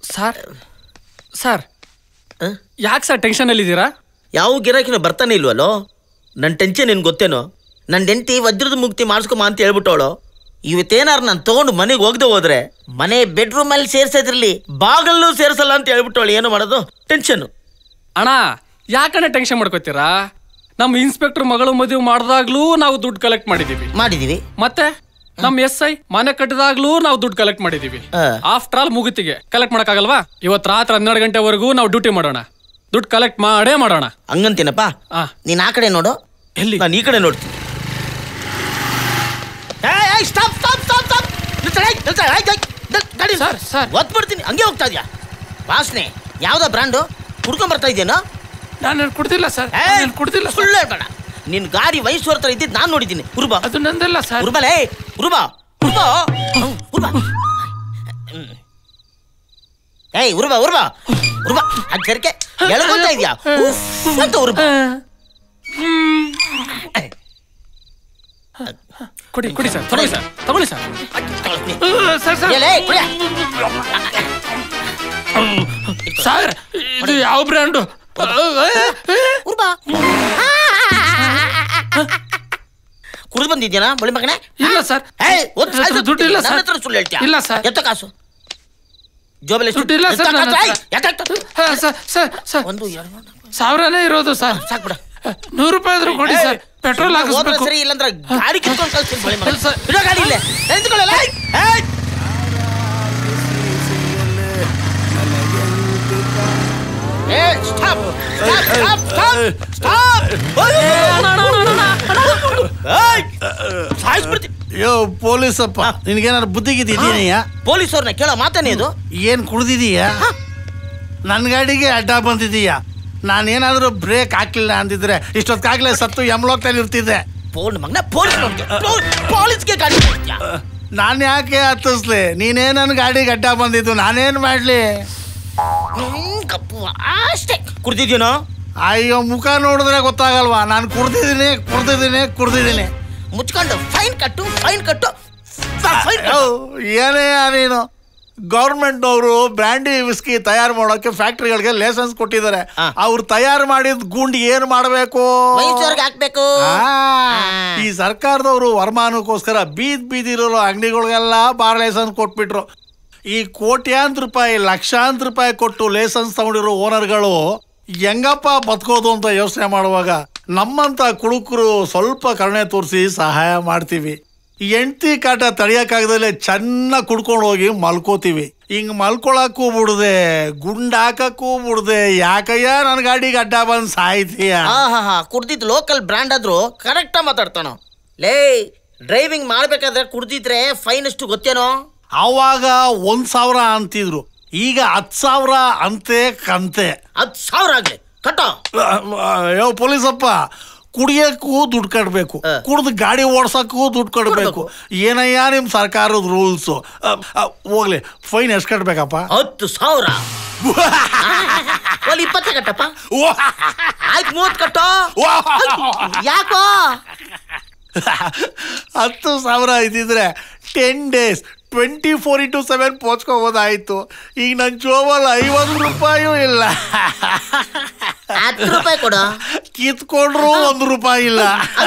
Sir sir ಯಾಕೆ sir ಟೆನ್ಷನಲ್ಲಿದ್ದೀರಾ? ಯಾವ ಗಿರಾಕಿನ ಬರ್ತಾನೆ ಇಲ್ವಲ್ಲೋ? ನನ್ನ ಟೆನ್ಷನ್ ನಿನ್ಗೆ ಗೊತ್ತೇನೋ? ನನ್ನ ಹೆಂಡತಿ ವಜ್ರದ ಮುಕ್ತಿ ಮಾಡಿಸ್ಕೊಮ ಅಂತ ಹೇಳ್ಬಿಟ್ಟವಳು. ಇವತ್ತೇನಾರು ನಾನು ತೊಗೊಂಡು ಮನೆಗೆ ಹೋಗದೆ ಹೋದ್ರೆ ಮನೆ ಬೆಡ್ರೂಮಲ್ಲಿ ಸೇರ್ಸೋದ್ರಲ್ಲಿ ಬಾಗಲ್ಲೂ ಸೇರಿಸಲ್ಲ ಅಂತ ಹೇಳ್ಬಿಟ್ಟವಳು. ಏನು ಮಾಡೋದು? ಟೆನ್ಷನ್. ಅಣ್ಣ ಯಾಕಣ್ಣ ಟೆನ್ಷನ್ ಮಾಡ್ಕೋತೀರಾ? ನಮ್ಮ ಇನ್ಸ್ಪೆಕ್ಟರ್ ಮಗಳು ಮದುವೆ ಮಾಡಿದಾಗ್ಲೂ ನಾವು ದುಡ್ಡು ಕಲೆಕ್ಟ್ ಮಾಡಿದೀವಿ. ಮತ್ತೆ ನಮ್ಮ SI ಮನೆ ಕಟ್ಟಿದಾಗ್ಲೂ ನಾವು ದುಡ್ಡು ಕಲೆಕ್ಟ್ ಮಾಡಿದೀವಿ. ಆಫ್ಟರ್ ಆಲ್ ಮುಗಿತಿಗೆ ಕಲೆಕ್ಟ್ ಮಾಡಕ್ಕಾಗಲ್ವಾ? ಇವತ್ತು ರಾತ್ರಿ 12 ಗಂಟೆವರೆಗೂ ನಾವು ಡ್ಯೂಟಿ ಮಾಡೋಣ. ದುಡ್ಡು ಕಲೆಕ್ಟ್ ಮಾಡೋಣ. ಹಂಗಂತೀನಪ್ಪ. ನೀನ್ ಆ ಕಡೆ ನೋಡು, ಎಲ್ಲಿ? ನಾನು ಈ ಕಡೆ ನೋಡ್ತೀನಿ. ಒತ್ಬಿಡ್ತೀನಿ. ಹಂಗೆ ಹೋಗ್ತಾ ಇದೆಯಾ? ವಾಸನೆ ಯಾವ್ದೋ ಬ್ರಾಂಡು ಕುಡ್ಕೊಂಡ್ ಬರ್ತಾ ಇದೆಯೇನೋ? ನಾನು ಕುಡ್ದಿಲ್ಲ ಸರ್, ಕುಡ್ದಿಲ್ಲ. ಸುಳ್ಳು ಹೇಳ್ಬೇಡ. ನಿನ್ ಗಾಡಿ ವಯಸ್ಸು ಹೊರತರ ಇದ್ದಿದ್ದು ನಾನು ನೋಡಿದ್ದೀನಿ. ಉರ್ಬಾ, ಅದು ನಂದಲ್ಲ ಸರ್. ಉರ್ಬಲೇ, ಉರ್ಬಾ ಉರ್ಬಾ ಉರ್ಬಾ. ಏಯ್ ಉರ್ಬಾ ಉರ್ಬಾ ಉರ್ಬಾ. ಅದ್ ಸರಿಕೆ ಎಳ್ಕೊಳ್ತಾ ಇದೆಯಾ ಅಂತ ಉರ್ಬಾ. ಕೊಡಿ ಸರ್, ತಗೊಳ್ಳಿ ಸರ್. ಸರ್ ಇದು ಯಾವ ಬ್ರ್ಯಾಂಡು? ಕುಡಿದು ಬಂದಿದ್ಯಾನ ಬಳಿ ಮಗನೇ? ಇಲ್ಲ ಸರ್, ದುಡ್ಡು ಇಲ್ಲ ಸರ್. ಸುಳ್ಳು ಹೇಳ್ತೀಯ? ಇಲ್ಲ ಸರ್. ಎತ್ತ ಕಾಸು ಜೋಬಲ್ಲಿ ದುಡ್ಡು ಇಲ್ಲ ಸರ್. ಒಂದು 1000ನೇ ಇರೋದು ಸರ್. ಸಾಕ್ಬಿಡ. 100 ರೂಪಾಯಿ ಆದ್ರೂ ಕೊಡಿ ಸರ್. ಪೆಟ್ರೋಲ್ ಹಾಕಿಸ್ಬೇಕು. ಸರಿ, ಇಲ್ಲಂದ್ರೆ ಗಾಡಿ ಕಿತ್ಕೊಂಡು ಕಳ್ಸ್ತೀನಿ ಬಳಿ ಮಗ. ಇಡೋ ಗಾಡಿ ಇಲ್ಲೇ ನಿಂತ್ಕೊಳ್ಳಲ್ಲ. ಯೋ ಪೊಲೀಸಪ್ಪ, ನಿನ್ಗೇನಾದ್ರು ಬುದ್ಧಿಗಿದ್ದೀಯ? ಪೊಲೀಸವ್ರನ್ನ ಕೇಳೋ ಮಾತಾನೆ ಇದು? ಏನ್ ಕುಡ್ದಿದೀಯ? ನನ್ನ ಗಾಡಿಗೆ ಅಡ್ಡ ಬಂದಿದೀಯ. ನಾನೇನಾದ್ರೂ ಬ್ರೇಕ್ ಹಾಕ್ಲಿಲ್ಲ ಅಂದಿದ್ರೆ ಇಷ್ಟೊತ್ತಾಗ್ಲೇ ಸತ್ತು ಎಮ್ಲೋಕ್ತಲ್ಲಿ ಇರ್ತಿದ್ದೆ. ಪೊಲೀಸ್ಗೆ ಗಾಡಿ ನಾನು ಯಾಕೆ ಹತ್ತಿಸ್ಲಿ? ನೀನೇ ನನ್ನ ಗಾಡಿಗೆ ಅಡ್ಡ ಬಂದಿದ್ದು, ನಾನೇನ್ ಮಾಡ್ಲಿ? ಅಷ್ಟೇ. ಕುಡ್ದಿದ್ಯೇನೋ? ಅಯ್ಯೋ, ಮುಖ ನೋಡಿದ್ರೆ ಗೊತ್ತಾಗಲ್ವಾ? ನಾನು ಕುಡ್ದಿದ್ದೀನಿ. ಮುಚ್ಕೊಂಡು ಫೈನ್ ಕಟ್ಟು. ಏನೇ ನೀನು? ಗೌರ್ಮೆಂಟ್ನವರು ಬ್ರ್ಯಾಂಡಿ ವಿಸ್ಕಿ ತಯಾರು ಮಾಡೋಕೆ ಫ್ಯಾಕ್ಟ್ರಿಗಳಿಗೆ ಲೈಸೆನ್ಸ್ ಕೊಟ್ಟಿದ್ದಾರೆ. ಅವ್ರು ತಯಾರು ಮಾಡಿದ ಗುಂಡು ಏನ್ ಮಾಡಬೇಕು? ಹಾಕ್ಬೇಕು. ಈ ಸರ್ಕಾರದವರು ವರಮಾನಕ್ಕೋಸ್ಕರ ಬೀದಿರೋ ಅಂಗಡಿಗಳಿಗೆಲ್ಲ ಬಾರ್ ಲೈಸೆನ್ಸ್ ಕೊಟ್ಬಿಟ್ರು. ಈ ಕೋಟ್ಯಾಂತರ ರೂಪಾಯಿ, ಲಕ್ಷಾಂತರ ರೂಪಾಯಿ ಕೊಟ್ಟು ಲೈಸೆನ್ಸ್ ತಗೊಂಡಿರೋ ಓನರ್ಗಳು ಹೆಂಗಪ್ಪ ಬದುಕೋದು ಅಂತ ಯೋಚನೆ ಮಾಡುವಾಗ ನಮ್ಮಂತ ಕುಡುಕರು ಸ್ವಲ್ಪ ಕರುಣೆ ತೋರಿಸಿ ಸಹಾಯ ಮಾಡ್ತೀವಿ. ಹೆಂಡ್ತಿ ಕಾಟ ತಡಿಯಕ್ಕಾಗದಲ್ಲೇ ಚೆನ್ನಾಗಿ ಕುಡ್ಕೊಂಡು ಹೋಗಿ ಮಲ್ಕೋತೀವಿ. ಹಿಂಗ್ ಮಲ್ಕೊಳಕ್ಕೂ ಬಿಡದೆ, ಗುಂಡಾಕಕ್ಕೂ ಬಿಡದೆ, ಯಾಕಯ್ಯ ನನ್ನ ಗಾಡಿಗೆ ಅಡ್ಡ ಬಂದು ಸಾಯ್ತೀಯ? ಕುಡ್ದಿದ್ ಲೋಕಲ್ ಬ್ರ್ಯಾಂಡ್ ಆದ್ರೂ ಕರೆಕ್ಟ್ ಮಾತಾಡ್ತಾನೋ. ಲೇ, ಡ್ರೈವಿಂಗ್ ಮಾಡ್ಬೇಕಾದ್ರೆ ಕುಡ್ದಿದ್ರೆ ಫೈನ್ ಎಷ್ಟು ಗೊತ್ತೇನೋ? ಅವಾಗ 1000 ಅಂತಿದ್ರು, ಈಗ 10,000 ಅಂತೆ ಕಂತೆ. 10,000 ಆಗ್ಲಿ ಕಟ್ಟೋ. ಯೋ ಪೊಲೀಸಪ್ಪ, ಕುಡಿಯಕ್ಕೂ ದುಡ್ಡು ಕಟ್ಬೇಕು, ಕುಡ್ದು ಗಾಡಿ ಓಡ್ಸಕ್ಕೂ ದುಡ್ಡು ಕಟ್ಬೇಕು. ಏನಯ್ಯ ನಿಮ್ ಸರ್ಕಾರದ ರೂಲ್ಸು? ಹೋಗ್ಲಿ, ಫೈನ್ ಎಷ್ಟು ಕಟ್ಬೇಕಪ್ಪ? 10,000. 20 ಕಟ್ಟಪ್ಪ. ಆಯ್ತು, 30 ಕಟ್ಟೋ. ಯಾಕೋ? 10,000 ಇದ್ದಿದ್ರೆ 10 days 24x7 ಪೋಚ್ಕೋಬೋದಾಯ್ತು. ಈಗ ನನ್ನ ಜೋಬಲ್ಲಿ 50 ರೂಪಾಯೂ ಇಲ್ಲ. 10 ರೂಪಾಯಿ ಕೊಡು. ಕಿತ್ಕೊಂಡ್ರು 1 ರೂಪಾಯಿ ಇಲ್ಲ.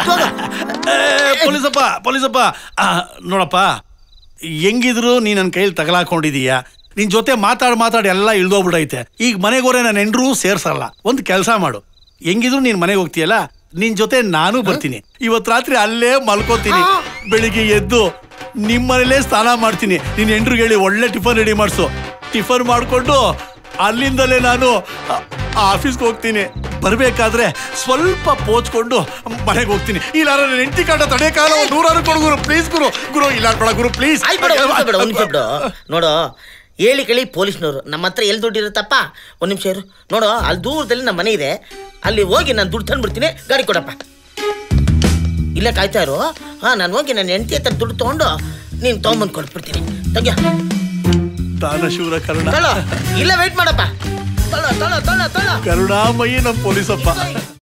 ಪೊಲೀಸಪ್ಪ ನೋಡಪ್ಪ, ಹೆಂಗಿದ್ರು ನೀ ನನ್ನ ಕೈಲಿ ತಗಲಾಕೊಂಡಿದೀಯ. ನಿನ್ ಜೊತೆ ಮಾತಾಡಿ ಎಲ್ಲ ಇಳ್ದೋಗ್ಬಿಡೈತೆ. ಈಗ ಮನೆಗೋರೆ ನನ್ನ ಹೆಂಡ್ರೂ ಸೇರ್ಸಲ್ಲ. ಒಂದು ಕೆಲಸ ಮಾಡು, ಹೆಂಗಿದ್ರು ನೀನ್ ಮನೆಗೆ ಹೋಗ್ತೀಯಲ್ಲ, ನಿನ್ ಜೊತೆ ನಾನು ಬರ್ತೀನಿ. ಇವತ್ತು ರಾತ್ರಿ ಅಲ್ಲೇ ಮಲ್ಕೋತೀನಿ. ಬೆಳಿಗ್ಗೆ ಎದ್ದು ನಿಮ್ಮ ಮನೇಲೇ ಸ್ನಾನ ಮಾಡ್ತೀನಿ. ನಿನ್ನ ಹೆಂಡ್ರಿಗೆ ಹೇಳಿ ಒಳ್ಳೆ ಟಿಫನ್ ರೆಡಿ ಮಾಡಿಸು. ಟಿಫನ್ ಮಾಡಿಕೊಂಡು ಅಲ್ಲಿಂದಲೇ ನಾನು ಆಫೀಸ್ಗೆ ಹೋಗ್ತೀನಿ. ಬರಬೇಕಾದ್ರೆ ಸ್ವಲ್ಪ ಪೋಚ್ಕೊಂಡು ಮನೆಗೆ ಹೋಗ್ತೀನಿ. ಇಲ್ಲ ನನ್ನ ಹೆಂಡತಿ ಕಾಟ ತಡೆಯಕ್ಕಾಗಲ್ಲ. 100 ಕೊಡು ಗುರು, ಪ್ಲೀಸ್ ಗುರು. ಇಲ್ಲ ಕೊಡ ಗುರು, ಪ್ಲೀಸ್. ನೋಡು, ಹೇಳಿ ಕೇಳಿ ಪೊಲೀಸ್ನವರು ನಮ್ಮ ಹತ್ರ ಎಲ್ಲಿ ದುಡ್ಡು ಇರುತ್ತಪ್ಪ? 1 ನಿಮಿಷ ಇರು. ನೋಡು, ಅಲ್ಲಿ ದೂರದಲ್ಲಿ ನಮ್ಮ ಮನೆ ಇದೆ, ಅಲ್ಲಿ ಹೋಗಿ ನಾನು ದುಡ್ಡು ತಂದ್ಬಿಡ್ತೀನಿ. ಗಾಡಿ ಕೊಡಪ್ಪ. ಇಲ್ಲೇ ಕಾಯ್ತಾ ಇರು. ನಾನು ಹೋಗಿ ನನ್ನ ಹೆಂಡತಿ ಹತ್ರ ದುಡ್ಡು ತೊಗೊಂಡು ನೀನು ತೊಗೊಂಬಂದು ಕೊಟ್ಬಿಡ್ತೀನಿ. ತಂಗ್ಯ ದಾನಶೂರ ಕರುಣ. ಇಲ್ಲ ವೇಟ್ ಮಾಡಪ್ಪ. ಕರುಣಾಮಯಿ ನಮ್ಮ ಪೊಲೀಸಪ್ಪ.